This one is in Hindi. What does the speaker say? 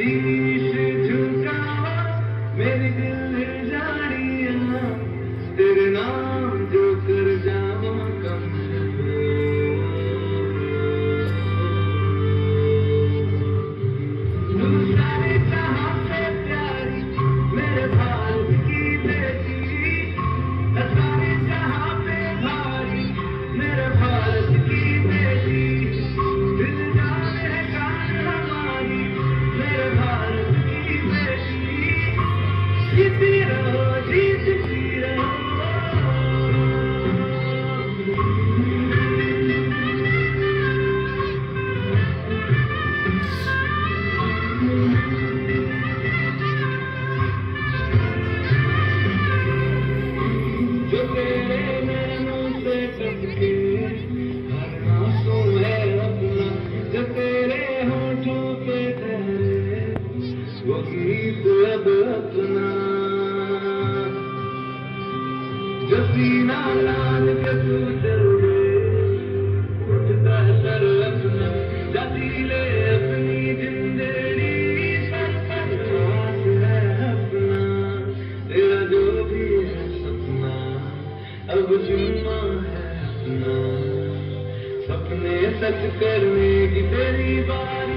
शीश झुकावा मेरी दिल जानिया तेरे नाम जो कर जावा कम तू सारी जहां से प्यारी मेरे भारत की बेटी सारी जहां पे भारी मेरे भारत की बेटी दिल जाने है कान हमारी मेरे भारत की बेटी जीती रहो जीतती रहो जो तेरे नैनों से टपके हर आंसू है अपना जो तेरे होठों पे ठहरे वो गीत अब अपना जो सीना लाल के तू चल गए उठता है सर अपना जाती ले अपनी जिंदड़ी सर पर हाथ है अपना तेरा जो भी है सपना अब जुम्मा है अपना सपने सच करने की तेरी बात